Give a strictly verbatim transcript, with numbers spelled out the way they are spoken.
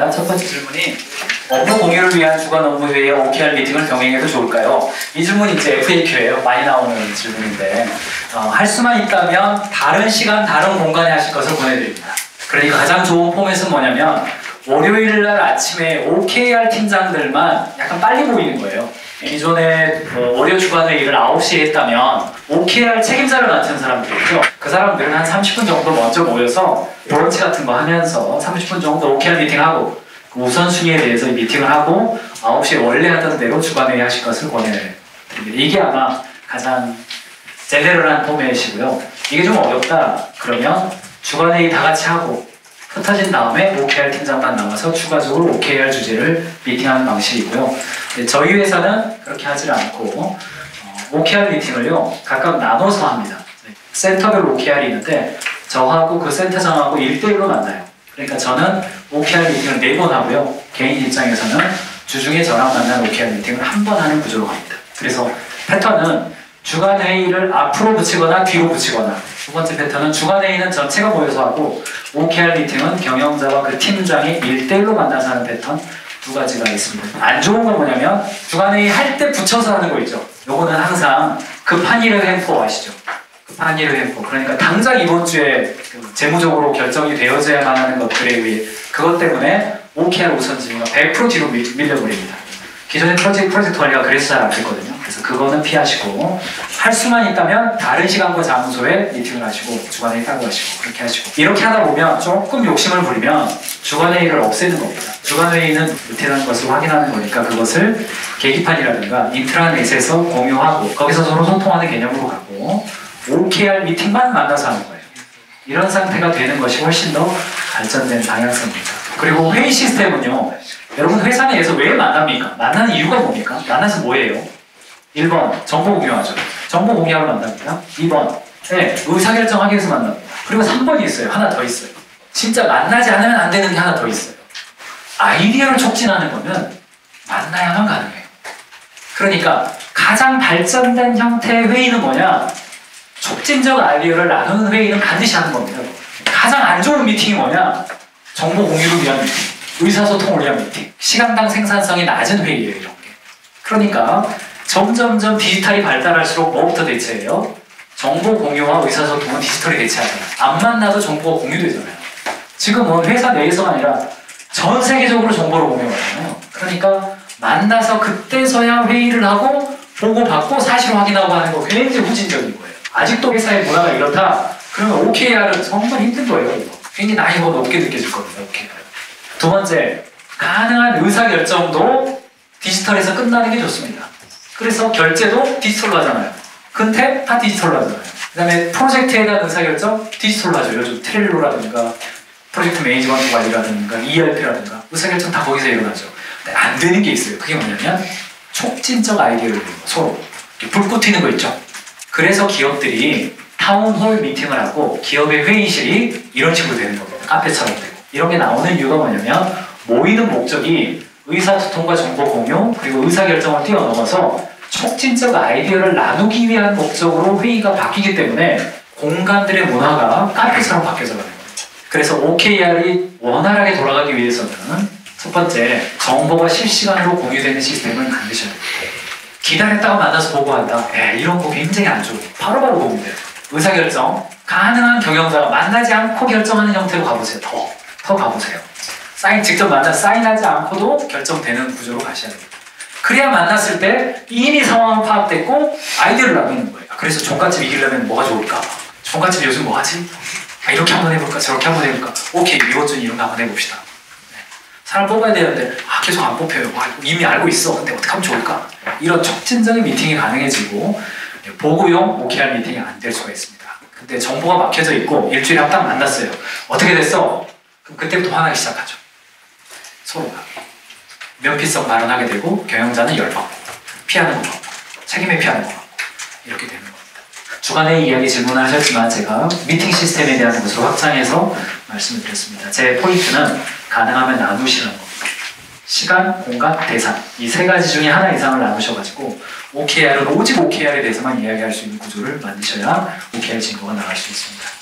있습니다. 첫 번째 질문이 업무 공유를 위한 주간 업무 회의와 오케이알 미팅을 병행해도 좋을까요? 이 질문이 이제 에프에이큐예요. 많이 나오는 질문인데 어, 할 수만 있다면 다른 시간, 다른 공간에 하실 것을 권해드립니다. 그러니까 가장 좋은 포맷은 뭐냐면 월요일 날 아침에 오케이알 팀장들만 약간 빨리 보이는 거예요. 기존에 어, 월요 주간 회의를 아홉 시에 했다면 오케이알 책임자를 맡은 사람들 있죠. 그 사람들은 한 삼십 분 정도 먼저 모여서 브런치 같은 거 하면서 삼십 분 정도 오케이알 미팅하고 그 우선순위에 대해서 미팅을 하고 아홉 시에 원래 하던 대로 주간 회의 하실 것을 권해드립니다. 이게 아마 가장 제네럴한 포맷이고요. 이게 좀 어렵다 그러면 주간 회의 다 같이 하고 흩어진 다음에 오케이알 팀장만 남아서 추가적으로 오케이알 주제를 미팅하는 방식이고요. 저희 회사는 그렇게 하지 않고 어, 오케이알 미팅을요 각각 나눠서 합니다. 센터별 오케이알이 있는데 저하고 그 센터장하고 일 대 일로 만나요. 그러니까 저는 오케이알 미팅을 네 번 하고요. 개인 입장에서는 주중에 저랑 만난 오케이알 미팅을 한 번 하는 구조로 갑니다. 그래서 패턴은 주간 회의를 앞으로 붙이거나 뒤로 붙이거나, 두 번째 패턴은 주간 회의는 전체가 모여서 하고 오케이알 미팅은 경영자와 그 팀장이 일 대 일로 만나서 하는 패턴 두 가지가 있습니다. 안 좋은 건 뭐냐면 주간 회의 할 때 붙여서 하는 거 있죠. 요거는 항상 급한 일을 횡포 아시죠? 급한 일을 횡포. 그러니까 당장 이번 주에 재무적으로 결정이 되어져야만 하는 것들에 의해 그것 때문에 오케이알 우선순위가 백 퍼센트 뒤로 밀, 밀려버립니다. 기존의 프로젝트, 프로젝트 관리가 그래서 잘 안 됐거든요. 그래서 그거는 피하시고 할 수만 있다면 다른 시간과 장소에 미팅을 하시고 주간회의 따로 하시고 그렇게 하시고 이렇게 하다 보면 조금 욕심을 부리면 주간회의를 없애는 겁니다. 주간회의는 루틴한 것을 확인하는 거니까 그것을 계기판이라든가 인트라넷에서 공유하고 거기서 서로 소통하는 개념으로 가고 오케이알 미팅만 만나서 하는 거예요. 이런 상태가 되는 것이 훨씬 더 발전된 방향성입니다. 그리고 회의 시스템은요, 여러분 회사 내에서 왜 만납니까? 만나는 이유가 뭡니까? 만나서 뭐예요? 일 번 정보 공유하죠. 정보 공유하러 만납니다. 이 번 네, 의사결정하기 위해서 만납니다. 그리고 삼 번이 있어요. 하나 더 있어요. 진짜 만나지 않으면 안 되는 게 하나 더 있어요. 아이디어를 촉진하는 거는 만나야만 가능해요. 그러니까 가장 발전된 형태의 회의는 뭐냐? 촉진적 아이디어를 나누는 회의는 반드시 하는 겁니다. 가장 안 좋은 미팅이 뭐냐? 정보 공유를 위한 미팅, 의사소통을 위한 미팅, 시간당 생산성이 낮은 회의예요. 이런 게. 그러니까 점점점 디지털이 발달할수록 뭐부터 대체해요? 정보 공유와 의사소통은 디지털이 대체하잖아요. 안 만나도 정보가 공유되잖아요. 지금은 회사 내에서가 아니라 전 세계적으로 정보를 공유하잖아요. 그러니까 만나서 그때서야 회의를 하고 보고받고 사실 확인하고 하는 거 굉장히 후진적인 거예요. 아직도 회사의 문화가 이렇다? 그러면 오케이알은 정말 힘든 거예요. 이거. 굉장히 나이가 높게 느껴질 겁니다. 오케이알. 두 번째, 가능한 의사결정도 디지털에서 끝나는 게 좋습니다. 그래서 결제도 디지털로 하잖아요. 근태 다 디지털로 하잖아요. 그 다음에 프로젝트에 대한 의사결정 디지털로 하죠. 요즘 트렐로라든가 프로젝트 매니지먼트 관리라든가 이알피라든가 의사결정 다 거기서 일어나죠. 근데 안 되는 게 있어요. 그게 뭐냐면 촉진적 아이디어를 내는 거. 서로 불꽃 튀는 거 있죠. 그래서 기업들이 타운홀 미팅을 하고 기업의 회의실이 이런 식으로 되는 겁니다. 카페처럼 되고. 이런 게 나오는 이유가 뭐냐면 모이는 목적이 의사소통과 정보 공유 그리고 의사결정을 뛰어넘어서 촉진적 아이디어를 나누기 위한 목적으로 회의가 바뀌기 때문에 공간들의 문화가 카페처럼 바뀌어져 가는 겁니다. 그래서 오케이알이 원활하게 돌아가기 위해서는 첫 번째, 정보가 실시간으로 공유되는 시스템을 만드셔야 됩니다. 기다렸다가 만나서 보고한다. 에, 이런 거 굉장히 안 좋아요. 바로바로 공유돼요. 의사결정, 가능한 경영자가 만나지 않고 결정하는 형태로 가보세요. 더, 더 가보세요. 사인, 직접 만나 사인하지 않고도 결정되는 구조로 가셔야 됩니다. 그래야 만났을 때 이미 상황은 파악됐고 아이디어를 나누는 거예요. 그래서 종갓집 이기려면 뭐가 좋을까? 종갓집 요즘 뭐 하지? 아, 이렇게 한번 해볼까? 저렇게 한번 해볼까? 오케이, 미워준 이런 거 한번 해봅시다. 네. 사람 뽑아야 되는데 아, 계속 안 뽑혀요. 아, 이미 알고 있어. 근데 어떻게 하면 좋을까? 이런 촉진적인 미팅이 가능해지고 보고용 오케이알 미팅이 안 될 수가 있습니다. 근데 정보가 막혀져 있고 일주일에 딱 만났어요. 어떻게 됐어? 그럼 그때부터 화나기 시작하죠. 서로가 면피성 발언하게 되고 경영자는 열받고 피하는 거 같고 책임을 피하는 거 같고 이렇게 되는 겁니다. 주간회의 이야기 질문을 하셨지만 제가 미팅 시스템에 대한 것으로 확장해서 말씀을 드렸습니다. 제 포인트는 가능하면 나누시는 겁니다. 시간, 공간, 대상 이 세 가지 중에 하나 이상을 나누셔가지고 오케이알은 오직 오케이알에 대해서만 이야기할 수 있는 구조를 만드셔야 오케이알 진거가 나갈 수 있습니다.